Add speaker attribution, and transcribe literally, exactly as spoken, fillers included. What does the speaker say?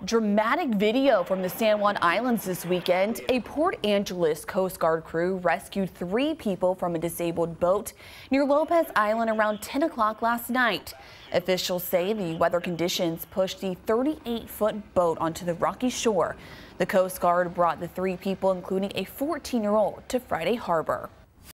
Speaker 1: Dramatic video from the San Juan Islands this weekend. A Port Angeles Coast Guard crew rescued three people from a disabled boat near Lopez Island around ten o'clock last night. Officials say the weather conditions pushed the thirty-eight foot boat onto the rocky shore. The Coast Guard brought the three people, including a fourteen year old, to Friday Harbor.